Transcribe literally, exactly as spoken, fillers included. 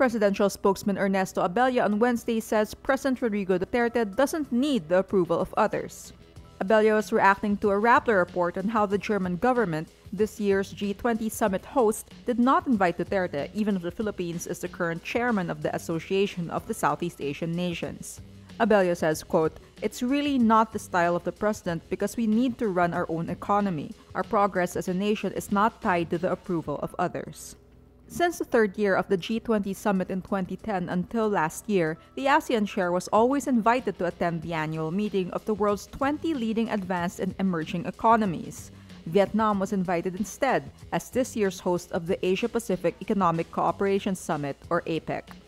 Presidential spokesman Ernesto Abella on Wednesday says President Rodrigo Duterte doesn't need the approval of others. Abella was reacting to a Rappler report on how the German government, this year's G twenty Summit host, did not invite Duterte, even if the Philippines is the current chairman of the Association of the Southeast Asian Nations. Abella says, quote, "It's really not the style of the president because we need to run our own economy. Our progress as a nation is not tied to the approval of others." Since the third year of the G twenty Summit in twenty ten until last year, the ASEAN chair was always invited to attend the annual meeting of the world's twenty leading advanced and emerging economies. Vietnam was invited instead, as this year's host of the Asia-Pacific Economic Cooperation Summit, or APEC.